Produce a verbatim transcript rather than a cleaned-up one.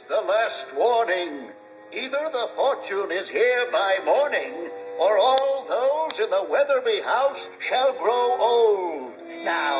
the last warning. Either the fortune is here by morning, or all those in the Weatherby house shall grow old. Now,